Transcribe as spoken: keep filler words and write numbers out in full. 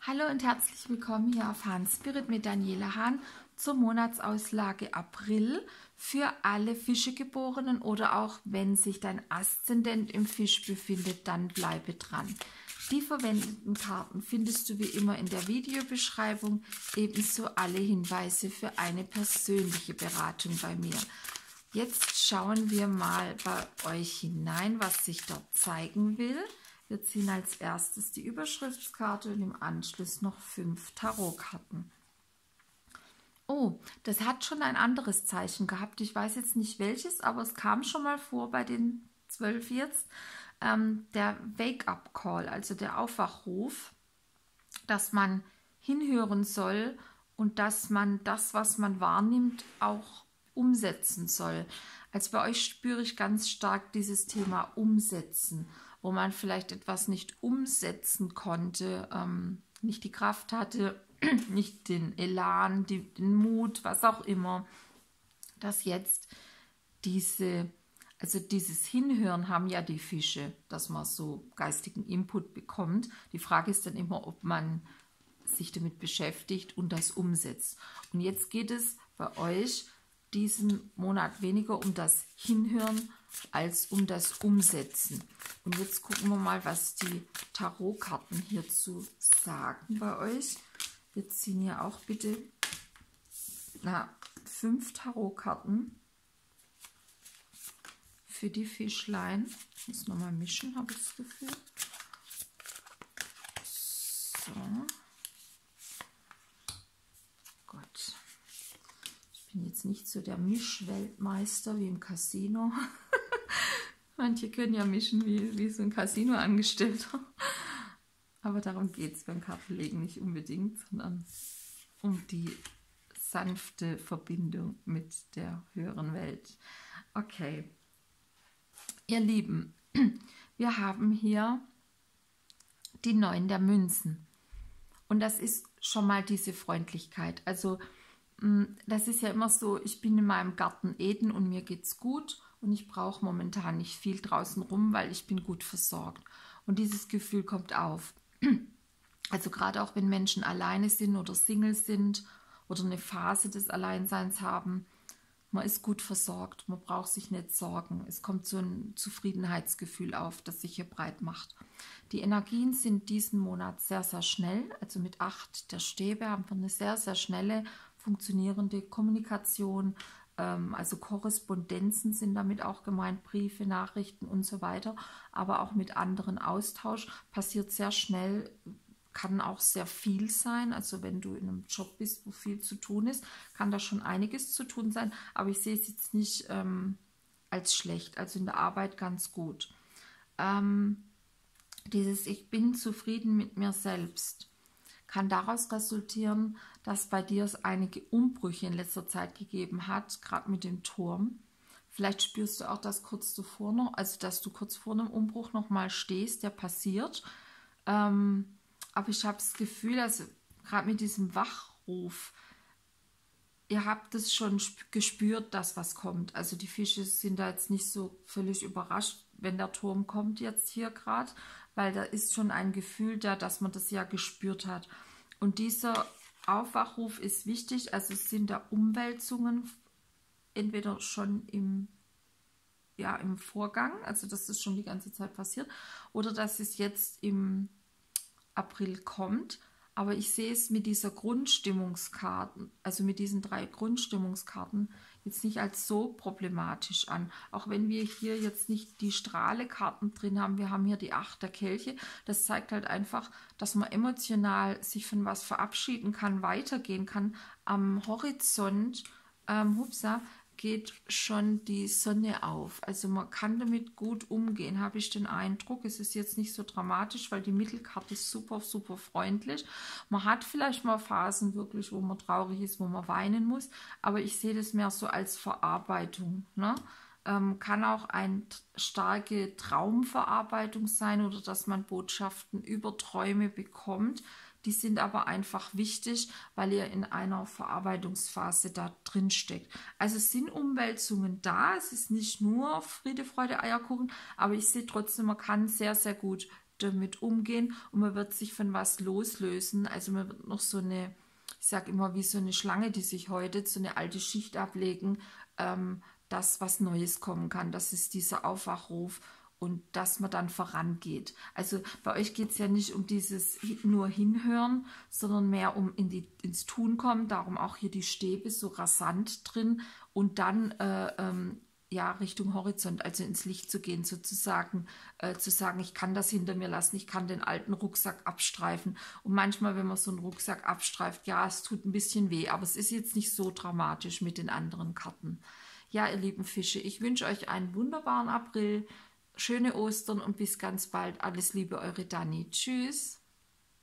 Hallo und herzlich willkommen hier auf Hahn Spirit mit Daniela Hahn zur Monatsauslage April für alle Fischegeborenen oder auch wenn sich dein Aszendent im Fisch befindet, dann bleibe dran. Die verwendeten Karten findest du wie immer in der Videobeschreibung, ebenso alle Hinweise für eine persönliche Beratung bei mir. Jetzt schauen wir mal bei euch hinein, was sich dort zeigen will. Wir ziehen als erstes die Überschriftskarte und im Anschluss noch fünf Tarotkarten. Oh, das hat schon ein anderes Zeichen gehabt. Ich weiß jetzt nicht welches, aber es kam schon mal vor bei den zwölf jetzt. Ähm, der Wake-up-Call, also der Aufwachruf, dass man hinhören soll und dass man das, was man wahrnimmt, auch umsetzen soll. Also bei euch spüre ich ganz stark dieses Thema Umsetzen, wo man vielleicht etwas nicht umsetzen konnte, ähm, nicht die Kraft hatte, nicht den Elan, die, den Mut, was auch immer, dass jetzt diese, also dieses Hinhören haben ja die Fische, dass man so geistigen Input bekommt. Die Frage ist dann immer, ob man sich damit beschäftigt und das umsetzt. Und jetzt geht es bei euch diesen Monat weniger um das Hinhören als um das Umsetzen. Und jetzt gucken wir mal, was die Tarotkarten hierzu sagen bei euch. Wir ziehen hier auch bitte na, fünf Tarotkarten für die Fischlein. Ich muss nochmal mischen, habe ich das Gefühl. So. Gott. Ich bin jetzt nicht so der Mischweltmeister wie im Casino. Manche können ja mischen wie, wie so ein Casino-Angestellter. Aber darum geht es beim Kartenlegen nicht unbedingt, sondern um die sanfte Verbindung mit der höheren Welt. Okay, ihr Lieben, wir haben hier die Neun der Münzen. Und das ist schon mal diese Freundlichkeit. Also das ist ja immer so, ich bin in meinem Garten Eden und mir geht's gut und ich brauche momentan nicht viel draußen rum, weil ich bin gut versorgt. Und dieses Gefühl kommt auf. Also gerade auch wenn Menschen alleine sind oder Single sind oder eine Phase des Alleinseins haben, man ist gut versorgt, man braucht sich nicht sorgen. Es kommt so ein Zufriedenheitsgefühl auf, das sich hier breit macht. Die Energien sind diesen Monat sehr, sehr schnell. Also mit acht der Stäbe haben wir eine sehr, sehr schnelle, funktionierende Kommunikation. Ähm, also Korrespondenzen sind damit auch gemeint, Briefe, Nachrichten und so weiter. Aber auch mit anderen Austausch passiert sehr schnell, kann auch sehr viel sein. Also wenn du in einem Job bist, wo viel zu tun ist, kann da schon einiges zu tun sein. Aber ich sehe es jetzt nicht ähm, als schlecht, also in der Arbeit ganz gut. Ähm, dieses Ich bin zufrieden mit mir selbst kann daraus resultieren, dass bei dir es einige Umbrüche in letzter Zeit gegeben hat, gerade mit dem Turm. Vielleicht spürst du auch, dass kurz davor noch, also dass du kurz vor einem Umbruch noch mal stehst, der passiert. Ähm, aber ich habe das Gefühl, also gerade mit diesem Wachruf, ihr habt es schon gespürt, dass was kommt. Also die Fische sind da jetzt nicht so völlig überrascht, wenn der Turm kommt jetzt hier gerade, weil da ist schon ein Gefühl da, dass man das ja gespürt hat. Und dieser Aufwachruf ist wichtig, also es sind da Umwälzungen, entweder schon im, ja, im Vorgang, also dass das schon die ganze Zeit passiert, oder dass es jetzt im April kommt. Aber ich sehe es mit dieser Grundstimmungskarten, also mit diesen drei Grundstimmungskarten, jetzt nicht als so problematisch an. Auch wenn wir hier jetzt nicht die Strahlekarten drin haben, wir haben hier die Acht der Kelche. Das zeigt halt einfach, dass man emotional sich von was verabschieden kann, weitergehen kann. Am Horizont, ähm, hupsa, geht schon die Sonne auf. Also man kann damit gut umgehen, habe ich den Eindruck. Es ist jetzt nicht so dramatisch, weil die Mittelkarte ist super, super freundlich. Man hat vielleicht mal Phasen wirklich, wo man traurig ist, wo man weinen muss, aber ich sehe das mehr so als Verarbeitung, ne? Ähm, kann auch eine starke Traumverarbeitung sein oder dass man Botschaften über Träume bekommt. Die sind aber einfach wichtig, weil ihr in einer Verarbeitungsphase da drin steckt. Also es sind Umwälzungen da, es ist nicht nur Friede, Freude, Eierkuchen, aber ich sehe trotzdem, man kann sehr, sehr gut damit umgehen und man wird sich von was loslösen. Also man wird noch so eine, ich sage immer, wie so eine Schlange, die sich häutet, so eine alte Schicht ablegen, ähm, dass was Neues kommen kann. Das ist dieser Aufwachruf und dass man dann vorangeht. Also bei euch geht es ja nicht um dieses nur hinhören, sondern mehr um in die, ins Tun kommen. Darum auch hier die Stäbe so rasant drin und dann äh, ähm, ja, Richtung Horizont, also ins Licht zu gehen, sozusagen, äh, zu sagen, ich kann das hinter mir lassen, ich kann den alten Rucksack abstreifen. Und manchmal, wenn man so einen Rucksack abstreift, ja, es tut ein bisschen weh, aber es ist jetzt nicht so dramatisch mit den anderen Karten. Ja, ihr lieben Fische, ich wünsche euch einen wunderbaren April, schöne Ostern und bis ganz bald. Alles Liebe, eure Dani. Tschüss.